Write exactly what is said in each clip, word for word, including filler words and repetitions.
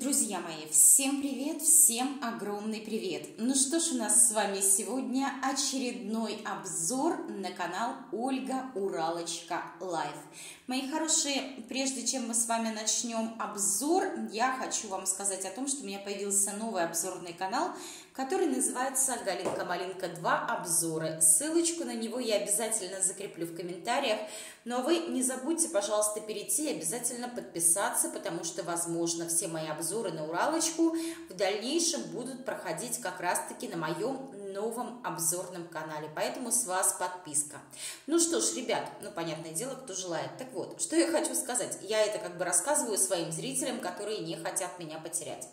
Друзья мои, всем привет, всем огромный привет! Ну что ж, у нас с вами сегодня очередной обзор на канал Ольга Уралочка Лайф. Мои хорошие, прежде чем мы с вами начнем обзор, я хочу вам сказать о том, что у меня появился новый обзорный канал, который называется Галинка Малинка два обзоры. Ссылочку на него я обязательно закреплю в комментариях. Но вы не забудьте, пожалуйста, перейти и обязательно подписаться, потому что, возможно, все мои обзоры на Уралочку в дальнейшем будут проходить как раз-таки на моем новом обзорном канале. Поэтому с вас подписка. Ну что ж, ребят, ну, понятное дело, кто желает. Так вот, что я хочу сказать. Я это как бы рассказываю своим зрителям, которые не хотят меня потерять.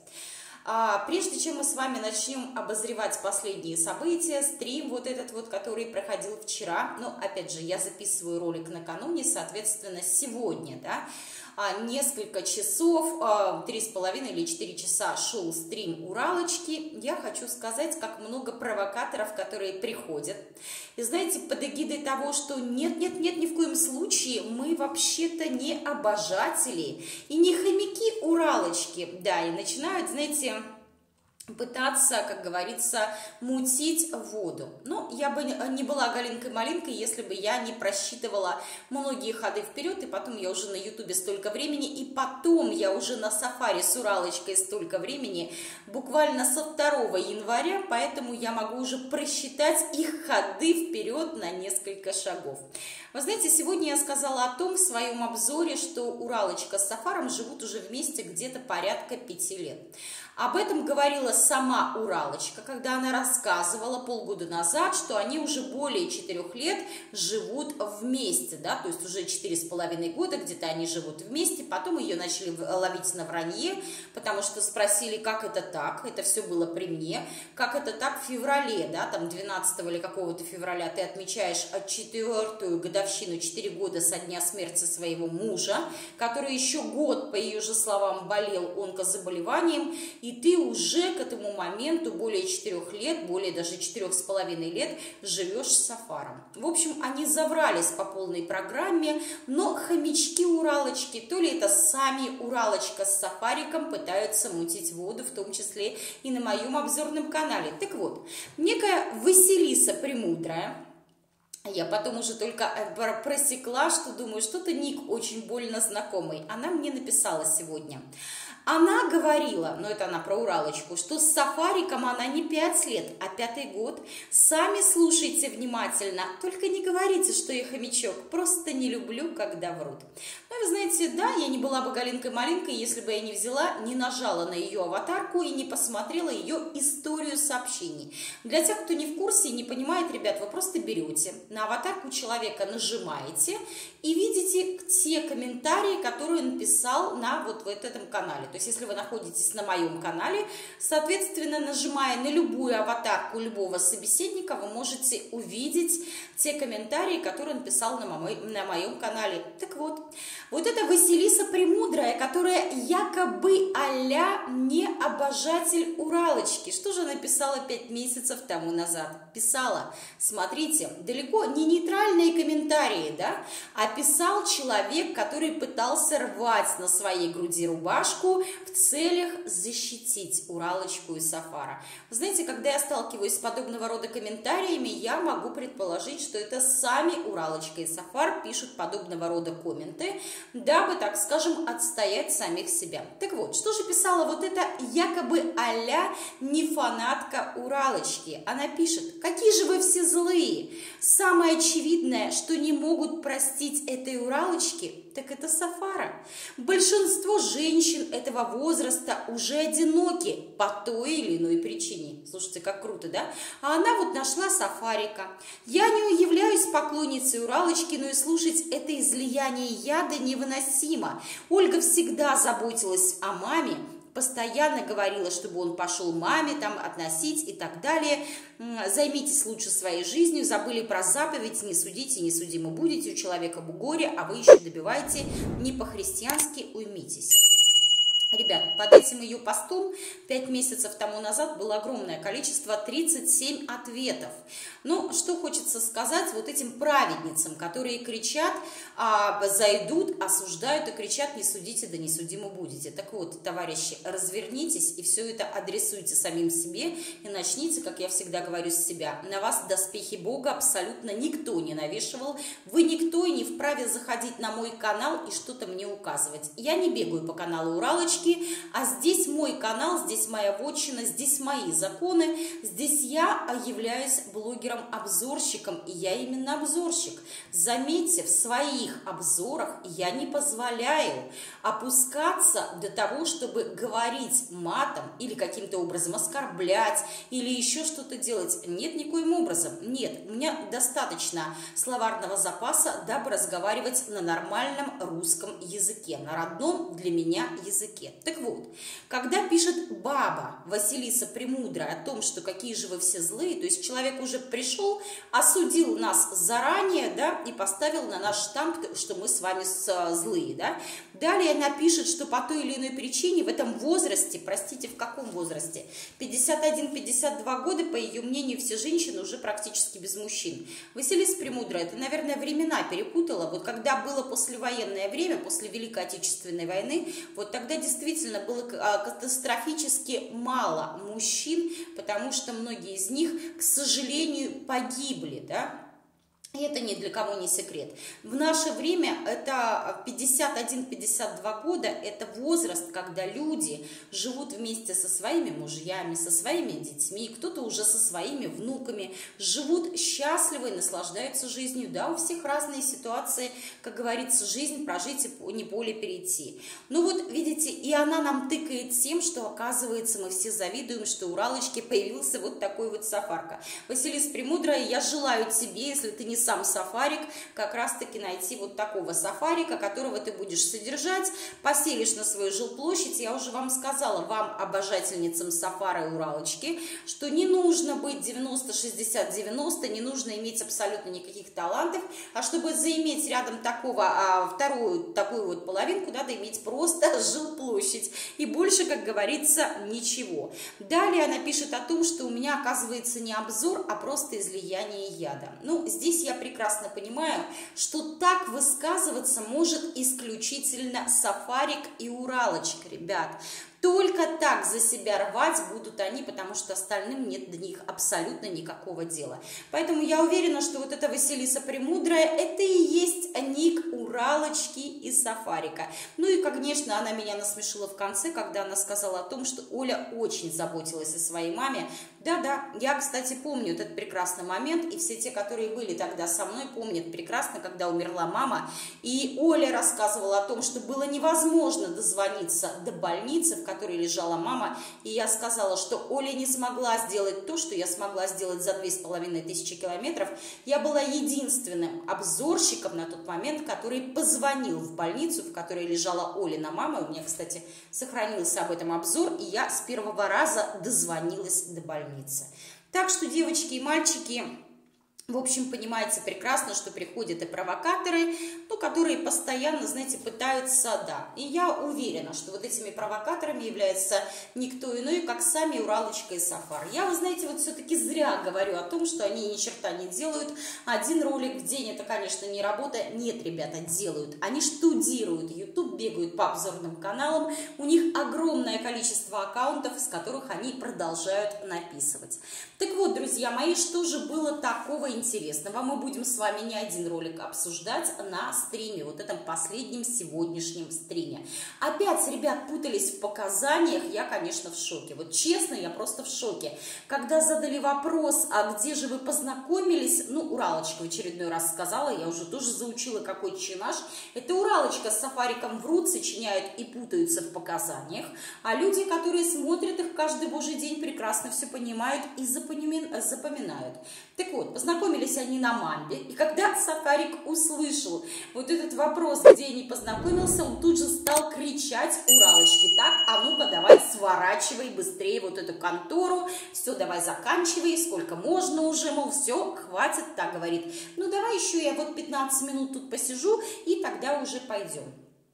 А прежде чем мы с вами начнем обозревать последние события, стрим вот этот вот, который проходил вчера, ну, опять же, я записываю ролик накануне, соответственно, сегодня, да, несколько часов, три с половиной или четыре часа шел стрим Уралочки. Я хочу сказать, как много провокаторов, которые приходят. И знаете, под эгидой того, что нет-нет-нет, ни в коем случае, мы вообще-то не обожатели и не хомяки Уралочки. Да, и начинают, знаете, пытаться, как говорится, мутить воду. Ну, я бы не была Галинкой-малинкой, если бы я не просчитывала многие ходы вперед, и потом я уже на ютубе столько времени, и потом я уже на сафари с Уралочкой столько времени, буквально со второго января, поэтому я могу уже просчитать их ходы вперед на несколько шагов. Вы знаете, сегодня я сказала о том в своем обзоре, что Уралочка с Сафаром живут уже вместе где-то порядка пяти лет. Об этом говорила сама Уралочка, когда она рассказывала полгода назад, что они уже более четырех лет живут вместе, да, то есть уже четыре с половиной года где-то они живут вместе. Потом ее начали ловить на вранье, потому что спросили, как это так, это все было при мне, как это так в феврале, да, там двенадцатого или какого-то февраля ты отмечаешь четвертую годовщину, четыре года со дня смерти своего мужа, который еще год, по ее же словам, болел онкозаболеванием, и ты уже к этому моменту более четырех лет, более даже четырех с половиной лет живешь с Сафаром. В общем, они заврались по полной программе, но хомячки Уралочки, то ли это сами Уралочка с Сафариком пытаются мутить воду, в том числе и на моем обзорном канале. Так вот, некая Василиса Премудрая, я потом уже только просекла, что думаю, что-то ник очень больно знакомый. Она мне написала сегодня. Она говорила, но это она про Уралочку, что с Сафариком она не пять лет, а пятый год. Сами слушайте внимательно, только не говорите, что я хомячок, просто не люблю, когда врут. Ну, вы знаете, да, я не была бы Галинкой-малинкой, если бы я не взяла, не нажала на ее аватарку и не посмотрела ее историю сообщений. Для тех, кто не в курсе и не понимает, ребят, вы просто берете, на аватарку человека нажимаете и видите те комментарии, которые он писал на вот, вот этом канале. То есть, если вы находитесь на моем канале, соответственно, нажимая на любую аватарку любого собеседника, вы можете увидеть те комментарии, которые он писал на, мой, на моем канале. Так вот, вот эта Василиса Премудрая, которая якобы а-ля не обожатель Уралочки. Что же она писала пять месяцев тому назад? Писала, смотрите, далеко не нейтральные комментарии, да, а писал человек, который пытался рвать на своей груди рубашку в целях защитить Уралочку и Сафара. Вы знаете, когда я сталкиваюсь с подобного рода комментариями, я могу предположить, что это сами Уралочка и Сафар пишут подобного рода комменты, дабы, так скажем, отстоять самих себя. Так вот, что же писала вот эта якобы а-ля не фанатка Уралочки? Она пишет, какие же вы все злые. Самое очевидное, что не могут простить этой Уралочки, так это Сафара. Большинство женщин этого возраста уже одиноки по той или иной причине. Слушайте, как круто, да? А она вот нашла Сафарика. Я не являюсь поклонницей Уралочки, но и слушать это излияние яда невыносимо. Ольга всегда заботилась о маме, постоянно говорила, чтобы он пошел маме там относить и так далее. Займитесь лучше своей жизнью, забыли про заповедь, не судите, не судимы будете, у человека горе, а вы еще добиваете не по-христиански, уймитесь. Ребят, под этим ее постом пять месяцев тому назад было огромное количество, тридцать семь ответов. Но что хочется сказать вот этим праведницам, которые кричат, а, зайдут, осуждают и кричат: не судите, да не судимы будете. Так вот, товарищи, развернитесь и все это адресуйте самим себе и начните, как я всегда говорю, с себя. На вас доспехи Бога абсолютно никто не навешивал. Вы никто и не вправе заходить на мой канал и что-то мне указывать. Я не бегаю по каналу Уралочки, а здесь мой канал, здесь моя вотчина, здесь мои законы, здесь я являюсь блогером-обзорщиком, и я именно обзорщик. Заметьте, в своих обзорах я не позволяю опускаться до того, чтобы говорить матом или каким-то образом оскорблять, или еще что-то делать. Нет, никоим образом. Нет, у меня достаточно словарного запаса, дабы разговаривать на нормальном русском языке, на родном для меня языке. Так вот, когда пишет баба Василиса Премудрая о том, что какие же вы все злые, то есть человек уже пришел, осудил нас заранее, да, и поставил на наш штамп, что мы с вами злые, да. Далее она пишет, что по той или иной причине в этом возрасте, простите, в каком возрасте, пятьдесят один — пятьдесят два года, по ее мнению, все женщины уже практически без мужчин. Василиса Премудрая, это, наверное, времена перепутала. Вот когда было послевоенное время, после Великой Отечественной войны, вот тогда действительно было катастрофически мало мужчин, потому что многие из них, к сожалению, погибли, да. И это ни для кого не секрет. В наше время это пятьдесят один — пятьдесят два года, это возраст, когда люди живут вместе со своими мужьями, со своими детьми, кто-то уже со своими внуками, живут счастливо и наслаждаются жизнью. Да, у всех разные ситуации, как говорится, жизнь прожить и не поле перейти. Ну вот, видите, и она нам тыкает тем, что, оказывается, мы все завидуем, что у Уралочки появился вот такой вот сафарка. Василиса Премудрая, я желаю тебе, если ты не сам сафарик, как раз-таки найти вот такого сафарика, которого ты будешь содержать, поселишь на свою жилплощадь. Я уже вам сказала, вам, обожательницам сафара и Уралочки, что не нужно быть девяносто шестьдесят девяносто, не нужно иметь абсолютно никаких талантов, а чтобы заиметь рядом такого, а, вторую такую вот половинку, надо иметь просто жилплощадь. И больше, как говорится, ничего. Далее она пишет о том, что у меня, оказывается, не обзор, а просто излияние яда. Ну, здесь я Я прекрасно понимаю, что так высказываться может исключительно сафарик и Уралочка, ребят. Только так за себя рвать будут они, потому что остальным нет до них абсолютно никакого дела. Поэтому я уверена, что вот эта Василиса Премудрая, это и есть ник Уралочки и сафарика. Ну и, конечно, она меня насмешила в конце, когда она сказала о том, что Оля очень заботилась о своей маме. Да-да, я, кстати, помню этот прекрасный момент, и все те, которые были тогда со мной, помнят прекрасно, когда умерла мама, и Оля рассказывала о том, что было невозможно дозвониться до больницы, в которой лежала мама, и я сказала, что Оля не смогла сделать то, что я смогла сделать за две с половиной тысячи километров. Я была единственным обзорщиком на тот момент, который позвонил в больницу, в которой лежала Олина мама. У меня, кстати, сохранился об этом обзор, и я с первого раза дозвонилась до больницы. Так что, девочки и мальчики, в общем, понимаете прекрасно, что приходят и провокаторы, ну, которые постоянно, знаете, пытаются, да. И я уверена, что вот этими провокаторами является никто иной, как сами Уралочка и Сафар. Я, вы знаете, вот все-таки зря говорю о том, что они ни черта не делают. Один ролик в день, это, конечно, не работа. Нет, ребята, делают. Они штудируют YouTube, бегают по обзорным каналам. У них огромное количество аккаунтов, с которых они продолжают написывать. Так вот, друзья мои, что же было такого интересного? Мы будем с вами не один ролик обсуждать на стриме, вот этом последнем сегодняшнем стриме. Опять, ребят, путались в показаниях, я, конечно, в шоке. Вот честно, я просто в шоке. Когда задали вопрос, а где же вы познакомились, ну, Уралочка в очередной раз сказала, я уже тоже заучила, какой чинаж. Это Уралочка с Сафариком врут, сочиняют и путаются в показаниях, а люди, которые смотрят их каждый божий день, прекрасно все понимают и запоминают. Так вот, познакомились они на Мамбе, и когда Сафарик услышал вот этот вопрос, где они познакомился, он тут же стал кричать Уралочке: так, а ну-ка давай сворачивай быстрее вот эту контору, все, давай заканчивай, сколько можно уже, мол, все, хватит, так говорит. Ну давай еще я вот пятнадцать минут тут посижу, и тогда уже пойдем.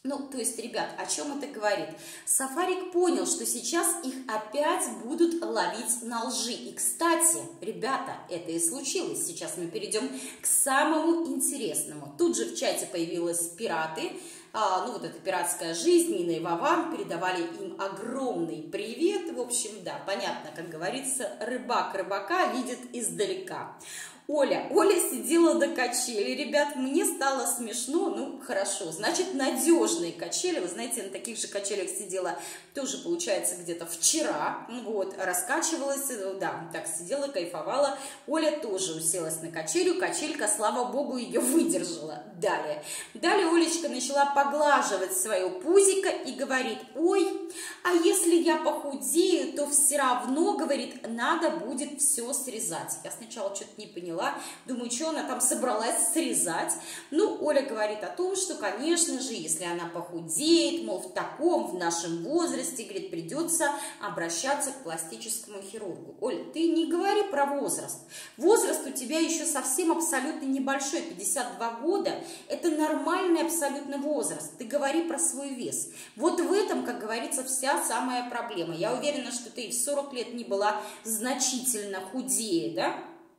Ну, то есть, ребят, о чем это говорит? Сафарик понял, что сейчас их опять будут ловить на лжи. И, кстати, ребята, это и случилось. Сейчас мы перейдем к самому интересному. Тут же в чате появились пираты. А, ну, вот эта пиратская жизнь, Нина и Вован передавали им огромный привет. В общем, да, понятно, как говорится, рыбак рыбака видит издалека. Оля, Оля сидела на качели, ребят, мне стало смешно, ну, хорошо, значит, надежные качели, вы знаете, на таких же качелях сидела тоже, получается, где-то вчера, вот, раскачивалась, да, так сидела, кайфовала, Оля тоже уселась на качелю, качелька, слава богу, ее выдержала. Далее, далее Олечка начала поглаживать свое пузико и говорит: ой, а если я похудею, то все равно, говорит, надо будет все срезать. Я сначала что-то не поняла, думаю, что она там собралась срезать. Ну, Оля говорит о том, что, конечно же, если она похудеет, мол, в таком, в нашем возрасте, говорит, придется обращаться к пластическому хирургу. Оль, ты не говори про возраст. Возраст у тебя еще совсем абсолютно небольшой, пятьдесят два года. Это нормальный абсолютно возраст. Ты говори про свой вес. Вот в этом, как говорится, вся самая проблема. Я уверена, что ты в сорок лет не была значительно худее, да?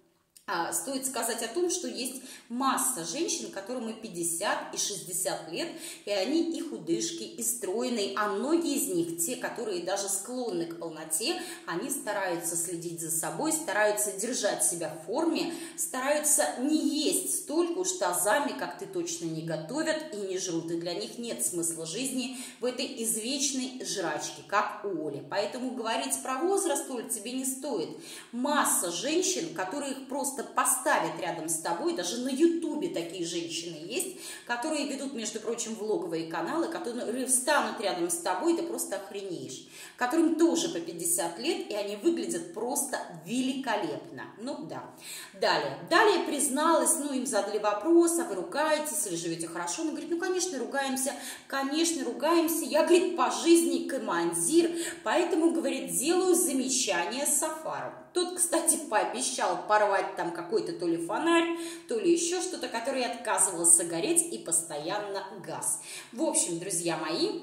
А, стоит сказать о том, что есть масса женщин, которым и пятьдесят, и шестьдесят лет, и они и худышки, и стройные, а многие из них, те, которые даже склонны к полноте, они стараются следить за собой, стараются держать себя в форме, стараются не есть столько уж тазами, как ты точно не готовят и не жрут, и для них нет смысла жизни в этой извечной жрачке, как у Оли. Поэтому говорить про возраст, Оль, тебе не стоит. Масса женщин, которые их просто поставят рядом с тобой, даже на ютубе такие женщины есть, которые ведут, между прочим, влоговые каналы, которые встанут рядом с тобой, ты просто охренеешь, которым тоже по пятьдесят лет, и они выглядят просто великолепно. Ну да. Далее. Далее призналась, ну им задали вопрос, а вы ругаетесь или живете хорошо? Она говорит, ну конечно ругаемся, конечно ругаемся, я, говорит, по жизни командир, поэтому, говорит, делаю замечание Сафару. Тот, кстати, пообещал порвать там какой-то то ли фонарь, то ли еще что-то, который отказывался гореть и постоянно газ. В общем, друзья мои,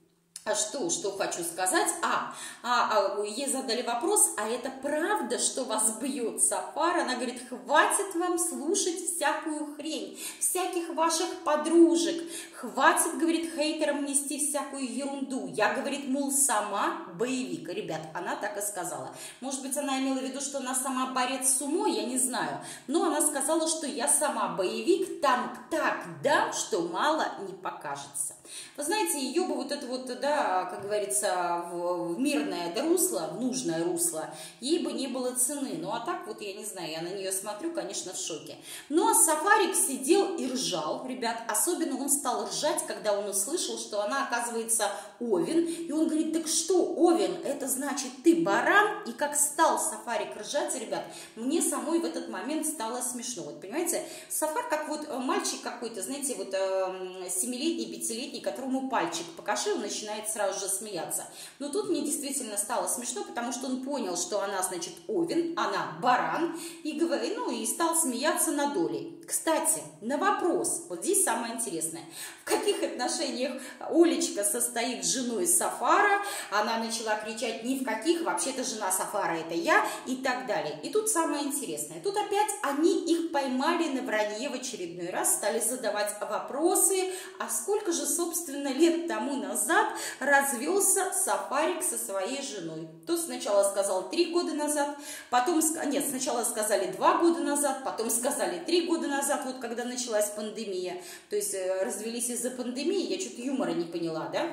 а что, что хочу сказать? А, а, а, ей задали вопрос, а это правда, что вас бьет Сафар? Она говорит, хватит вам слушать всякую хрень, всяких ваших подружек, хватит, говорит, хейтерам нести всякую ерунду. Я, говорит, мол, сама боевик. Ребят, она так и сказала. Может быть, она имела в виду, что она сама борец с умой, я не знаю. Но она сказала, что я сама боевик, там так дам, что мало не покажется. Вы знаете, ее бы вот это вот, да, как говорится, в, в мирное русло, в нужное русло, ей бы не было цены. Ну, а так вот, я не знаю, я на нее смотрю, конечно, в шоке. Ну, а Сафарик сидел и ржал, ребят. Особенно он стал ржать, когда он услышал, что она, оказывается, Овен. И он говорит, так что, Овен, это значит ты баран? И как стал Сафарик ржать, ребят, мне самой в этот момент стало смешно. Вот, понимаете, Сафар как вот мальчик какой-то, знаете, вот семилетний, пятилетний, которому пальчик покашил, начинает сразу же смеяться. Но тут мне действительно стало смешно, потому что он понял, что она, значит, Овен, она баран, и, ну, и стал смеяться над Олей. Кстати, на вопрос, вот здесь самое интересное, в каких отношениях Олечка состоит с женой Сафара, она начала кричать, ни в каких, вообще-то жена Сафара это я, и так далее. И тут самое интересное, тут опять они их поймали на вранье в очередной раз, стали задавать вопросы, а сколько же, собственно, лет тому назад развелся Сафарик со своей женой. Тот сначала сказал три года назад, потом, нет, сначала сказали два года назад, потом сказали три года назад, назад, вот когда началась пандемия, то есть развелись из-за пандемии, я что-то юмора не поняла, да?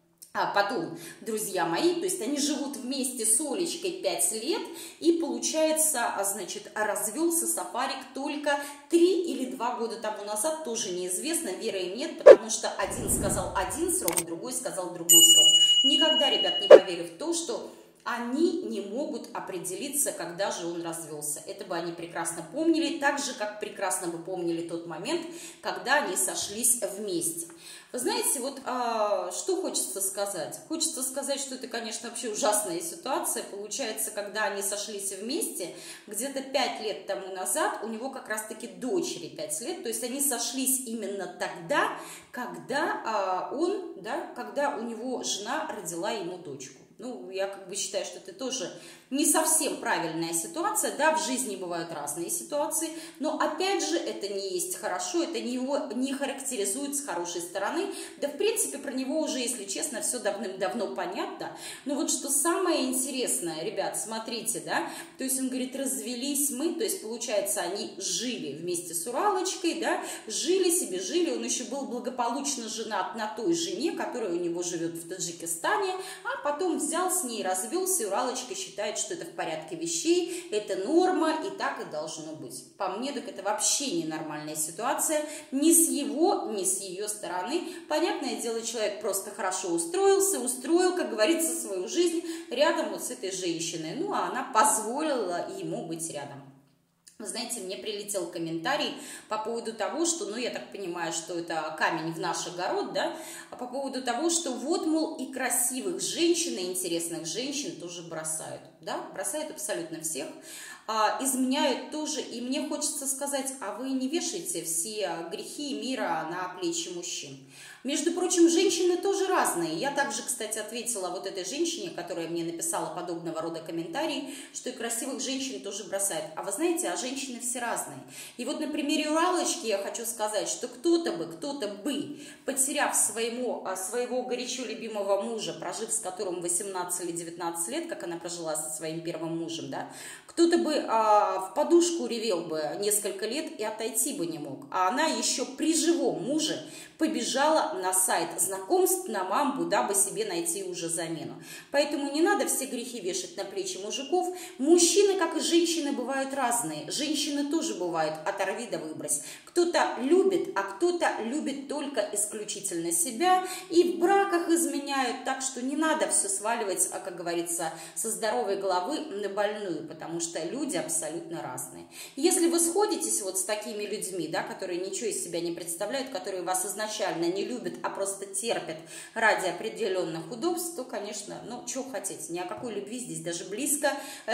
А потом, друзья мои, то есть они живут вместе с Олечкой пять лет, и получается, значит, развелся Сафарик только три или два года тому назад, тоже неизвестно, веры им нет, потому что один сказал один срок, другой сказал другой срок. Никогда, ребят, не поверю в то, что они не могут определиться, когда же он развелся. Это бы они прекрасно помнили, так же, как прекрасно бы помнили тот момент, когда они сошлись вместе. Вы знаете, вот а, что хочется сказать? Хочется сказать, что это, конечно, вообще ужасная ситуация. Получается, когда они сошлись вместе, где-то пять лет тому назад, у него как раз-таки дочери пять лет, то есть они сошлись именно тогда, когда а, он, да, когда у него жена родила ему дочку. Ну, я как бы считаю, что это тоже не совсем правильная ситуация. Да, в жизни бывают разные ситуации, но опять же, это не есть хорошо, это не его не характеризует с хорошей стороны. Да, в принципе, про него уже, если честно, все давным-давно понятно. Но вот что самое интересное, ребят, смотрите, да, то есть он говорит, развелись мы, то есть, получается, они жили вместе с Уралочкой, да, жили себе, жили, он еще был благополучно женат на той жене, которая у него живет в Таджикистане, а потом взял с ней, развелся, и Уралочка считает, что это в порядке вещей, это норма, и так и должно быть. По мне, так это вообще ненормальная ситуация, ни с его, ни с ее стороны. Понятное дело, человек просто хорошо устроился, устроил, как говорится, свою жизнь рядом вот с этой женщиной, ну, а она позволила ему быть рядом. Вы знаете, мне прилетел комментарий по поводу того, что, ну, я так понимаю, что это камень в наш огород, да, а по поводу того, что вот, мол, и красивых женщин, и интересных женщин тоже бросают, да, бросают абсолютно всех, а, изменяют тоже, и мне хочется сказать, а вы не вешайте все грехи мира на плечи мужчин. Между прочим, женщины тоже разные. Я также, кстати, ответила вот этой женщине, которая мне написала подобного рода комментарий, что и красивых женщин тоже бросают. А вы знаете, а женщины все разные. И вот на примере Уралочки я хочу сказать, что кто-то бы, кто-то бы, потеряв своему, своего горячо любимого мужа, прожив с которым восемнадцать или девятнадцать лет, как она прожила со своим первым мужем, да, кто-то бы а, в подушку ревел бы несколько лет и отойти бы не мог. А она еще при живом муже побежала на сайт знакомств, на Мамбу, дабы себе найти уже замену. Поэтому не надо все грехи вешать на плечи мужиков. Мужчины, как и женщины, бывают разные. Женщины тоже бывают оторви да выбрось. Кто-то любит, а кто-то любит только исключительно себя. И в браках изменяют, так что не надо все сваливать, как говорится, со здоровой головы на больную, потому что люди абсолютно разные. Если вы сходитесь вот с такими людьми, да, которые ничего из себя не представляют, которые вас изначально не любят, а просто терпят ради определенных удобств, то, конечно, ну, что хотите, ни о какой любви здесь даже близко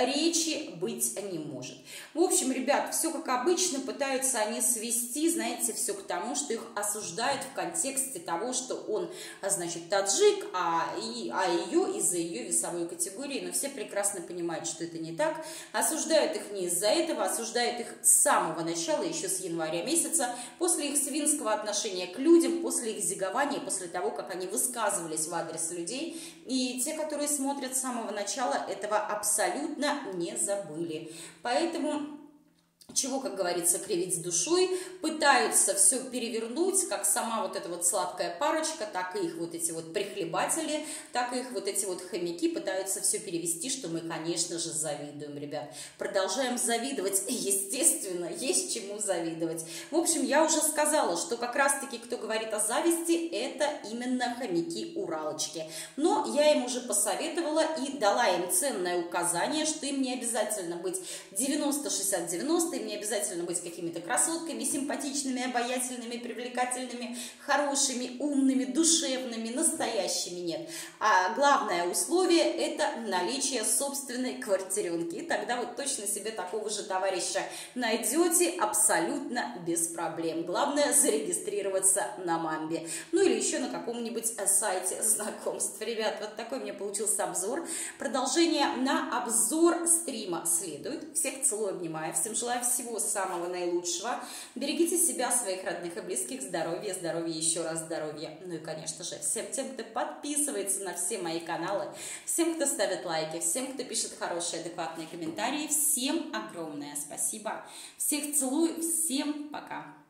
речи быть не может. В общем, ребят, все как обычно, пытаются они свести, знаете, все к тому, что их осуждают в контексте того, что он, значит, таджик, а, и, а ее из-за ее весовой категории, но все прекрасно понимают, что это не так. Осуждают их не из-за этого, осуждают их с самого начала, еще с января месяца, после их свинского отношения к людям, после их зигования, после того, как они высказывались в адрес людей. И те, которые смотрят с самого начала, этого абсолютно не забыли. Поэтому чего, как говорится, кривить с душой, пытаются все перевернуть, как сама вот эта вот сладкая парочка, так и их вот эти вот прихлебатели, так и их вот эти вот хомяки пытаются все перевести, что мы, конечно же, завидуем, ребят. Продолжаем завидовать, естественно, есть чему завидовать. В общем, я уже сказала, что как раз-таки, кто говорит о зависти, это именно хомяки-уралочки. Но я им уже посоветовала и дала им ценное указание, что им не обязательно быть девяносто шестьдесят девяносто, не обязательно быть какими-то красотками, симпатичными, обаятельными, привлекательными, хорошими, умными, душевными, настоящими нет. А главное условие – это наличие собственной квартиренки. И тогда вот точно себе такого же товарища найдете абсолютно без проблем. Главное – зарегистрироваться на Мамбе. Ну или еще на каком-нибудь сайте знакомств. Ребят, вот такой у меня получился обзор. Продолжение на обзор стрима следует. Всех целую, обнимаю. Всем желаю всего самого наилучшего. Берегите себя, своих родных и близких. Здоровья, здоровья, еще раз здоровья. Ну и, конечно же, всем тем, кто подписывается на все мои каналы, всем, кто ставит лайки, всем, кто пишет хорошие, адекватные комментарии, всем огромное спасибо. Всех целую, всем пока.